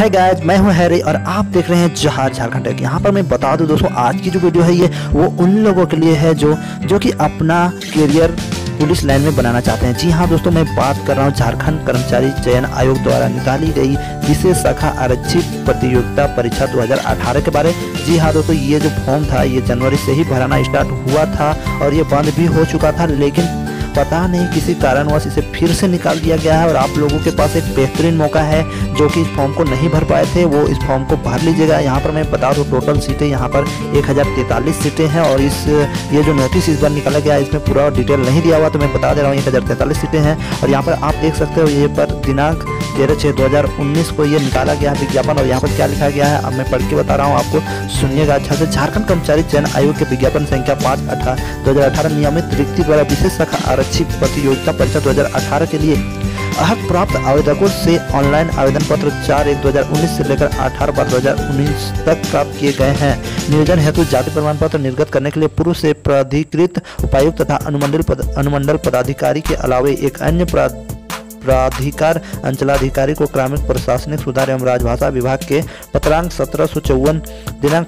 है गाइस, मैं हूं हैरी और आप देख रहे हैं जहार झारखंड टेक। यहाँ पर मैं बता दूं दोस्तों, आज की जो वीडियो है ये वो उन लोगों के लिए है जो कि अपना करियर पुलिस लाइन में बनाना चाहते हैं। जी हाँ दोस्तों, मैं बात कर रहा हूँ झारखंड कर्मचारी चयन आयोग द्वारा निकाली गई विशेष शाखा आरक्षित प्रतियोगिता परीक्षा 2018 के बारे। जी हाँ दोस्तों, ये जो फॉर्म था ये जनवरी से ही भराना स्टार्ट हुआ था और ये बंद भी हो चुका था, लेकिन पता नहीं किसी कारणवश इसे फिर से निकाल दिया गया है। और आप लोगों के पास एक बेहतरीन मौका है जो कि इस फॉर्म को नहीं भर पाए थे, वो इस फॉर्म को भर लीजिएगा। यहाँ पर मैं बता दूँ टोटल सीटें यहाँ पर 1043 सीटें हैं और ये जो नोटिस इस बार निकाला गया है इसमें पूरा डिटेल नहीं दिया हुआ, तो मैं बता दे रहा हूँ 1043 सीटें हैं। और यहाँ पर आप देख सकते हो ये पर दिनांक 13/6/2019 को ये निकाला गया विज्ञापन। और यहाँ पर क्या लिखा गया है अब मैं पढ़ के बता रहा हूँ आपको, सुनिएगा अच्छा से। झारखंड कर्मचारी चयन आयोग के विज्ञापन संख्या 5/2018 नियमित रिक्ति द्वारा विशेष शाखा आरक्षित प्रतियोगिता परीक्षा 2018 के लिए अर्हता प्राप्त आवेदकों से ऑनलाइन आवेदन पत्र 4/1/2019 से लेकर 8/12/2019 तक प्राप्त किए गए हैं। नियोजन हेतु जाति प्रमाण पत्र निर्गत करने के लिए पूर्व से प्राधिकृत उपायुक्त तथा अनुमंडल पदाधिकारी के अलावे एक अन्य प्राधिकार अंचलाधिकारी को ग्रामीण प्रशासनिक सुधार एवं राजभाषा विभाग के पत्रांक 1754 दिनांक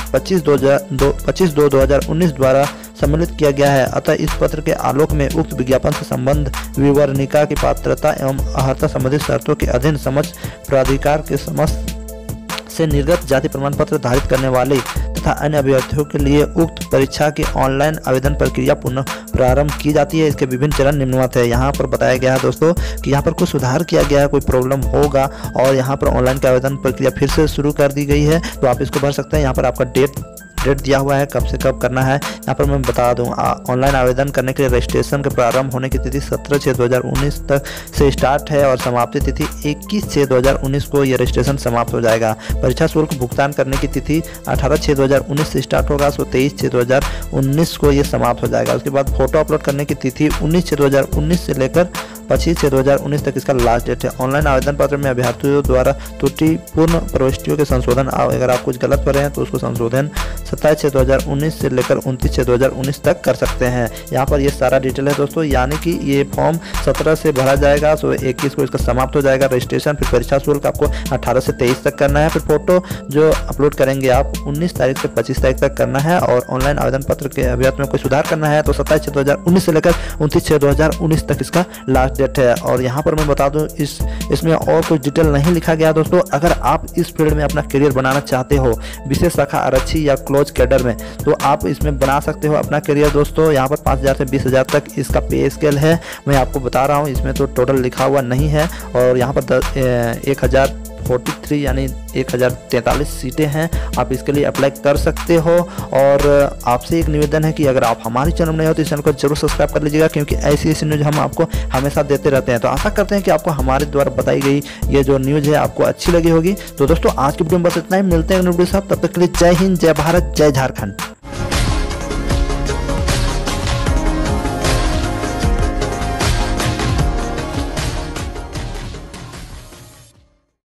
25/2/2019 द्वारा सम्मिलित किया गया है। अतः इस पत्र के आलोक में उक्त विज्ञापन से संबंध विवरणिका की पात्रता एवं अर्हता संबंधित शर्तों के अधीन समस्त प्राधिकार के समस्त से निर्गत जाति प्रमाण पत्र धारित करने वाले तथा अन्य अभ्यर्थियों के लिए उक्त परीक्षा की ऑनलाइन आवेदन प्रक्रिया पुनः प्रारंभ की जाती है। इसके विभिन्न चरण निम्नवत है। यहाँ पर बताया गया है दोस्तों कि यहाँ पर कुछ सुधार किया गया है, कोई प्रॉब्लम होगा और यहाँ पर ऑनलाइन की आवेदन प्रक्रिया फिर से शुरू कर दी गई है, तो आप इसको भर सकते हैं। यहाँ पर आपका डेट दिया हुआ है कब से कब करना है। यहाँ पर मैं बता दूं ऑनलाइन आवेदन करने के लिए रजिस्ट्रेशन के प्रारंभ होने की तिथि 17/6/2019 तक से स्टार्ट है और समाप्ति तिथि 21/6/2019 को यह रजिस्ट्रेशन समाप्त हो जाएगा। परीक्षा शुल्क भुगतान करने की तिथि 18/6/2019 से स्टार्ट होगा, सो 23/6/2019 को यह समाप्त हो जाएगा। उसके बाद फोटो अपलोड करने की तिथि 19/6/2019 से लेकर 25/6/2019 तक इसका लास्ट डेट है। ऑनलाइन आवेदन पत्र में अभ्यर्थियों द्वारा त्रुटिपूर्ण प्रविष्टियों के संशोधन, अगर आप कुछ गलत कर रहे हैं तो उसको संशोधन 27/6/2019 से लेकर 29/6/2019 तक कर सकते हैं। यहाँ पर ये सारा डिटेल है दोस्तों, यानी कि ये फॉर्म 17 से भरा जाएगा, सो 21 को इसका समाप्त हो जाएगा रजिस्ट्रेशन। फिर परीक्षा शुल्क आपको 18 से 23 तक करना है। फिर फोटो जो अपलोड करेंगे आप 19 तारीख से 25 तारीख तक करना है। और ऑनलाइन आवेदन पत्र के अभ्यर्थी में कोई सुधार करना है तो 27/6/2019 से लेकर 29/6/2019 तक इसका लास्ट डेट है। और यहाँ पर मैं बता दूं इसमें और कुछ डिटेल नहीं लिखा गया दोस्तों। अगर आप इस फील्ड में अपना करियर बनाना चाहते हो विशेष शाखा आरक्षी या क्लोज कैडर में, तो आप इसमें बना सकते हो अपना करियर दोस्तों। यहाँ पर 5,000 से 20,000 तक इसका पे स्केल है, मैं आपको बता रहा हूँ। इसमें तो टोटल लिखा हुआ नहीं है। और यहाँ पर 1043 यानी 1043 सीटें हैं, आप इसके लिए अप्लाई कर सकते हो। और आपसे एक निवेदन है कि अगर आप हमारे चैनल में नए हो तो इस चैनल को जरूर सब्सक्राइब कर लीजिएगा, क्योंकि ऐसी न्यूज़ हम आपको हमेशा देते रहते हैं। तो आशा करते हैं कि आपको हमारे द्वारा बताई गई ये जो न्यूज़ है आपको अच्छी लगी होगी। तो दोस्तों आज की वीडियो में बस इतना ही, मिलते हैं अगली वीडियो के साथ। तब तक के लिए जय हिंद, जय भारत, जय झारखंड।